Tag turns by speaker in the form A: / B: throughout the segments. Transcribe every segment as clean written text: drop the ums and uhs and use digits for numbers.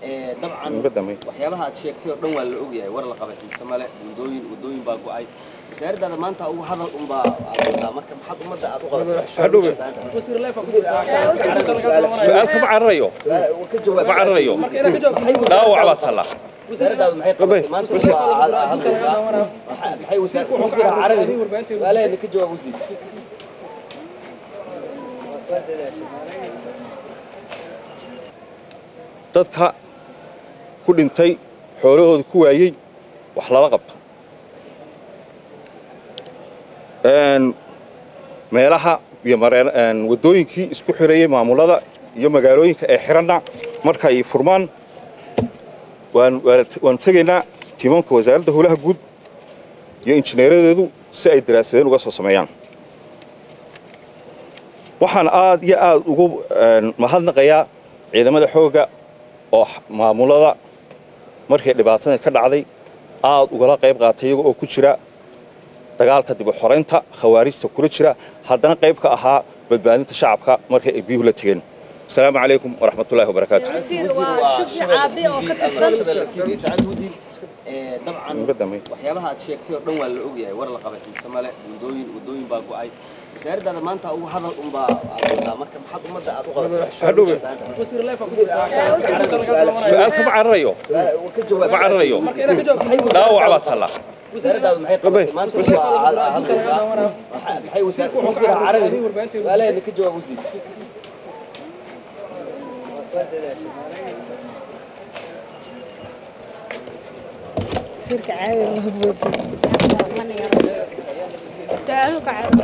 A: طبعا waxyaabaha aad sheegtay oo dhan waa la ogyahay war la qabay Soomaaliya wadooyin baa go'ay wasaaradda maanta ugu hadal marka maxad umada aad u qabatay su'aal ka cararayo dhaawac baa tala wasaaradda maxay qabatay maanta hadlaysaa maxay wasaaradda cararayo su'aalaha ka jawaab wasiir dadka ku dhintay xoolahooda ku waayay wax lala qabto meelaha iyo wadooyinkii isku xireeyay maamulada iyo magaalooyinka ee xiranna marka ay furmaan waan tagaynaa tiimanka wasaaradda howlaha guud iyo injineeradeedu si ay daraasadeen uga soo sameeyaan waxaan aad iyo aad ugu mahadnaqayaa ciidamada xooga oo maamulada markay dhibaatada ka dhacday aad ugala qayb qaatay iyaga oo ku jira dagaalka dib u xoreynta khawaarijta kula jira haddana qayb ka ahaa badbaadinta shacabka markay ay biyuhu la tageen السلام عليكم ورحمة الله وبركاته. طبعا waxyaabaha aad sheegtay oo dhan waa la ogyahay war la qabay Soomaaliya wadooyin baa go'ay wasaaradda maanta ugu hadal marka maxad umada aad u qabatay su'aal ka cararayo dhaawac baa tala wasaaradda maxay qabatay maanta hadlaysaa maxay wasaaradda cararayo su'aalaha ka jawaab wasiir سيرك عادي مهبوط سؤالك عادي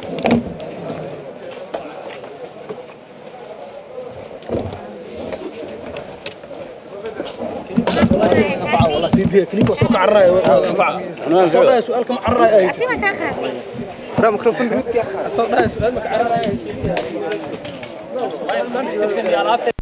A: والله سيدي كليب وسوق عراي انا سؤالكم عراي اسيبك يا اخي لا ميكروفون يا اخي سؤالك عراي